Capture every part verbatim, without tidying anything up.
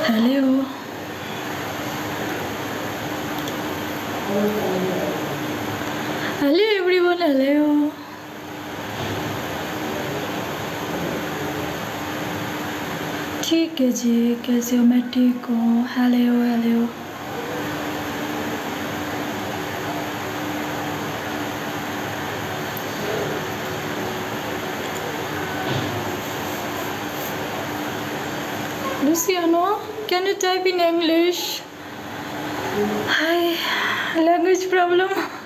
Hello. Hello everyone, hello. ठीक है जी, कैसे हो? मैं ठीक हूँ. Hello hello. Luciano, can you type in English? Hi, language problem.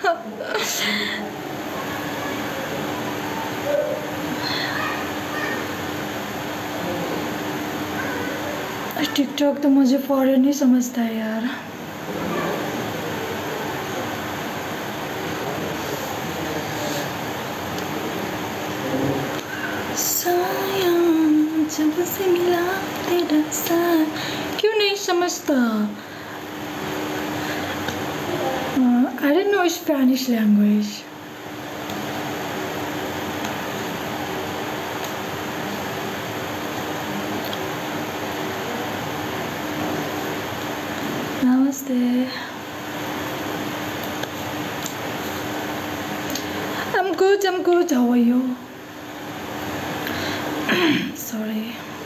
TikTok तो मुझे फॉरेन ही समझता है यार. सायं जब से मिला तेरा साथ, क्यों नहीं समझता? I don't know Spanish language. Namaste. I'm good, I'm good. How are you? Sorry.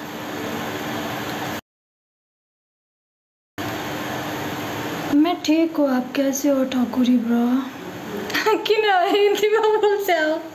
मैं ठीक हूँ. आप कैसे हो ठाकुरी ब्रो? कि ना हिंदी में बोल से आप.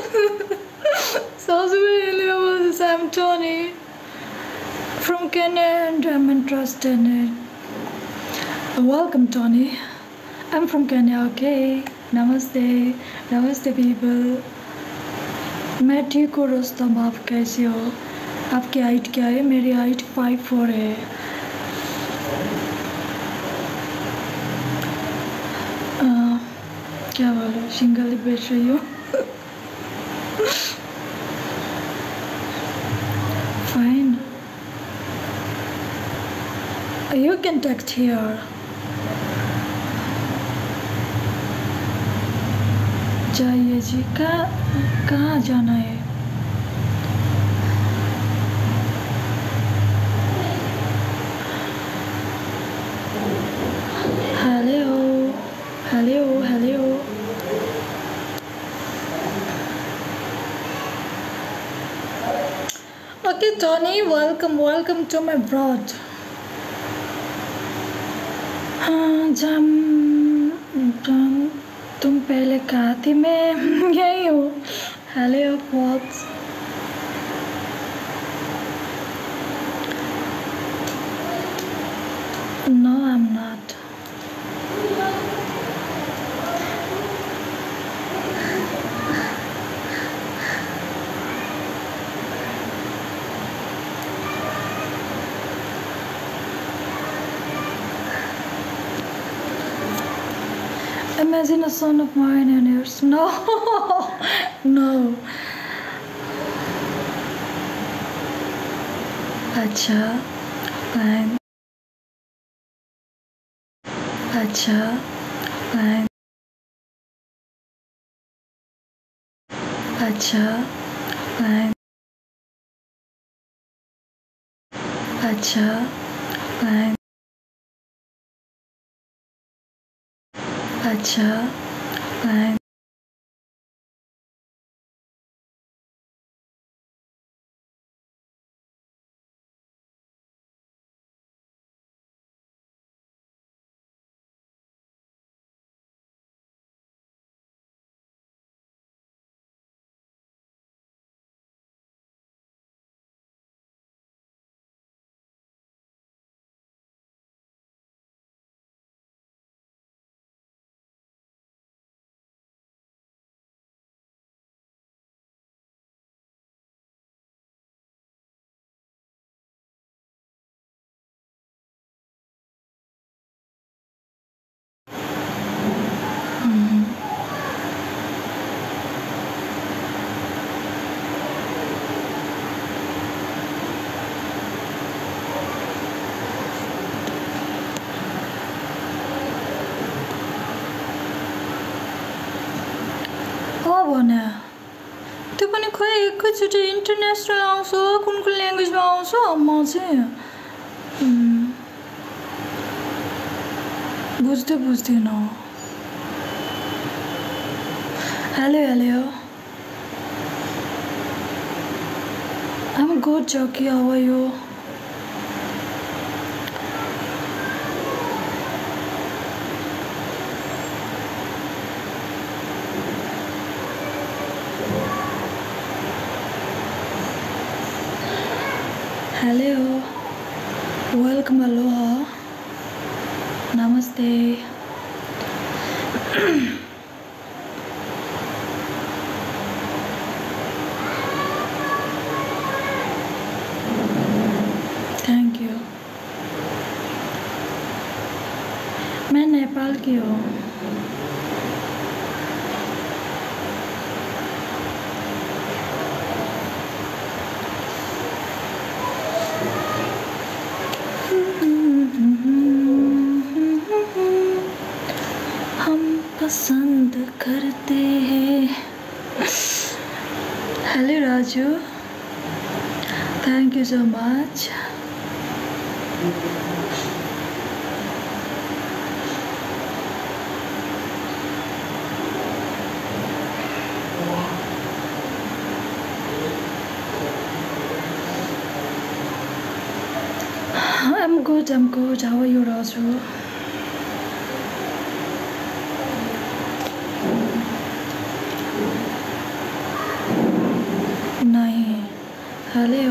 सबसे पहले हिंदी में बोल से. I'm Tony from Kenya and I'm interested in it. Welcome Tony. I'm from Kenya. Okay. Namaste. Namaste people. मैं ठीक हूँ रुस्तम. आप कैसे हो? आपकी हाइट क्या है? मेरी हाइट फाइव फोर है. आ, क्या बोलो? सिंगल ही बैठ रही हो? Fine. You can text here. जाइए जी. कहाँ कहाँ जाना है? Hello hello hello. Okay Tony, welcome welcome to my broad. हाँ जम जम तुम पहले कहा थी? मैं यही हूँ. Hello fox. No I am not. Imagine a son of mine and yours. No, no. अच्छा, fine. अच्छा, fine. अच्छा, fine. अच्छा, fine. अच्छा, fine. भने त्यो पनि खोइ एकैचोटि इन्टरनेसनल आउँछ, कुन कुन ल्याङ्ग्वेजमा आउँछ. म चाहिँ बुझ्दै बुझ्दैन hello hello I'm good Jackie how are you hello welcome aloha namaste thank you मैं नेपाल की हूँ पसंद करते हैं hello Raju thank you so much I'm good I'm good how are you Raju नहीं hello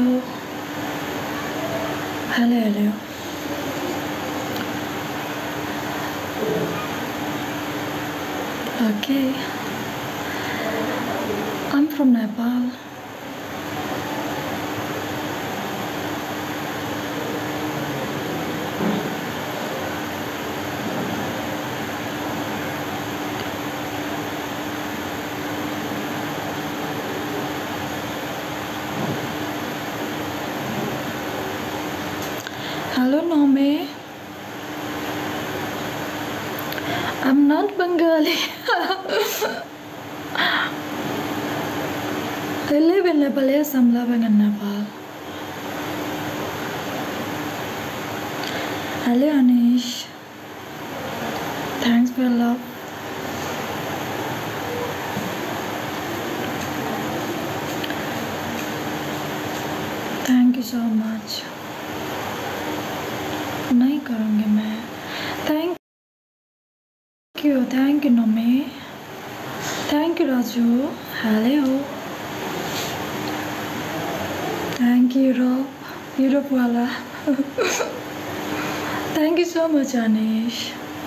hello hello okay I'm from Nepal Hello Nome I'm not Bengali I live in Nepal yes I'm living in Nepal Hello Anish thanks for your love thank you so much नहीं करूँगी मैं thank you thank you नमी thank you Raju hello thank you Europe Europe वाला thank you so much Anish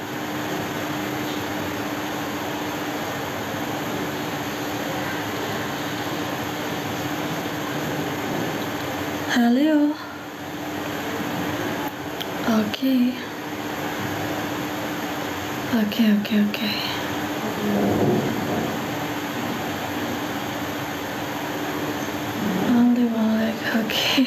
hello Okay. Okay, okay, okay. Only one leg, okay.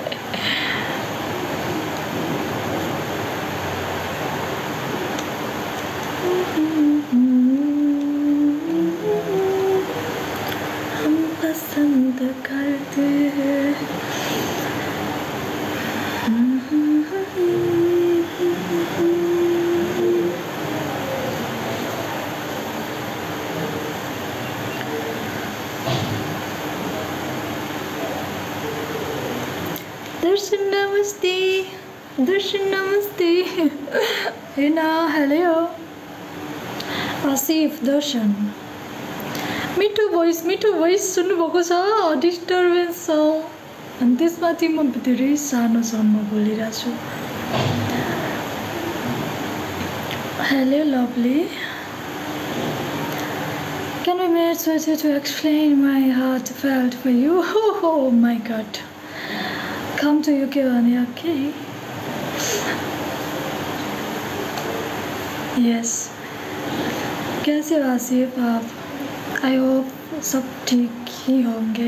हम पसंद करते हैं Darshan namaste Darshan namaste Hina hello Asif Darshan मिठो voice मिठो voice सुन्नुभएको छ डिस्टर्बेन्स छ अनि त्यसमाथि म धेरै सानो साउन्डमा बोलिरहेको छु hello lovely Can we meet so to explain my heart felt for you? Oh, oh my god. Come to U K only, okay? Yes. कैसे हो आसिफ आप? I hope सब ठीक ही होंगे.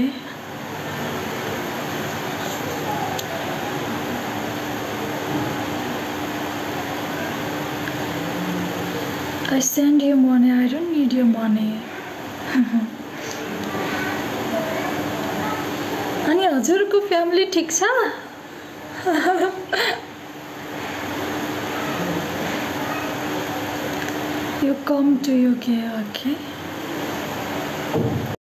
I send you money. I don't need your money. अनि हजुरको family ठीक छ you come to U K, okay?